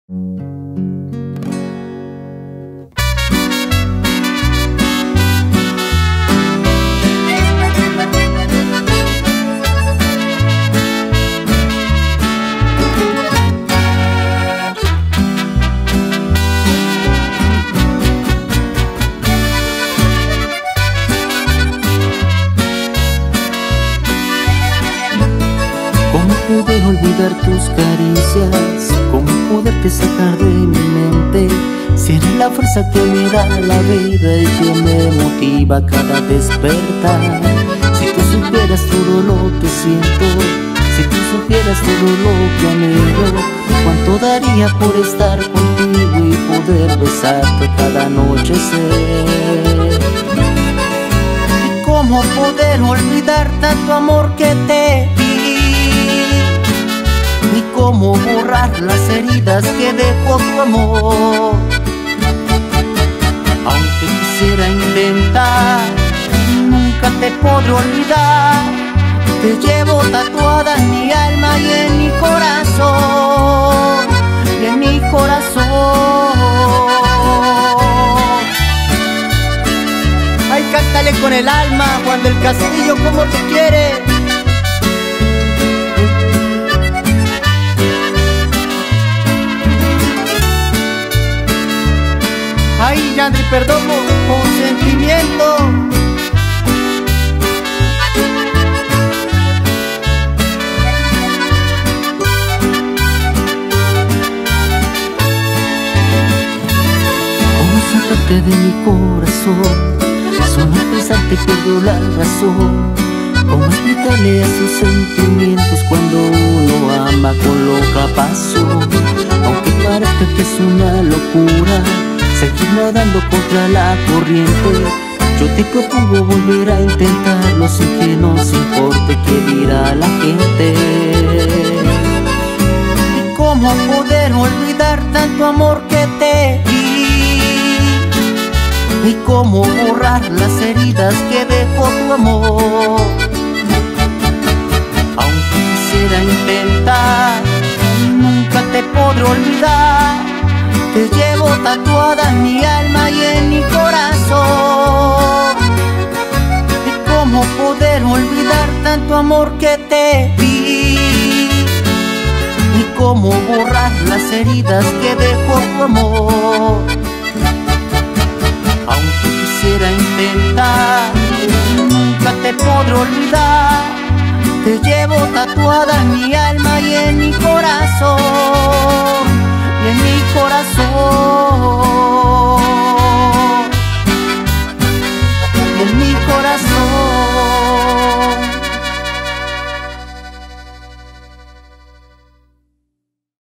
¿Cómo poder olvidar tus caricias? ¿Cómo poderte sacar de mi mente? Si eres la fuerza que me da la vida y que me motiva cada despertar. Si tú supieras todo lo que siento, si tú supieras todo lo que anhelo, cuánto daría por estar contigo y poder besarte cada anochecer. ¿Y cómo poder olvidar tanto amor que te di? ¿Y cómo borrar las heridas que dejó tu amor? Aunque quisiera intentar, nunca te podré olvidar. Te llevo tatuada en mi alma y en mi corazón, y en mi corazón. Ay, cántale con el alma, Juan del Castillo, ¿cómo te quiere? Ay, Yandri Perdomo, con sentimiento. ¿Cómo sacarte de mi corazón? Solo pensarte pierdo la razón. ¿Cómo explicarle a sus sentimientos cuando uno ama con loca pasión? Aunque parezca que es una locura seguir nadando contra la corriente, yo te propongo volver a intentarlo sin que nos importe qué dirá la gente. ¿Y cómo poder olvidar tanto amor que te di? ¿Y cómo borrar las heridas que dejó tu amor? Aunque quisiera intentar, nunca te podré olvidar. Te llevo tatuada en mi alma y en mi corazón. ¿Y cómo poder olvidar tanto amor que te di? ¿Y cómo borrar las heridas que dejó tu amor? Aunque quisiera intentar, nunca te podré olvidar. Te llevo tatuada en mi alma y en mi corazón.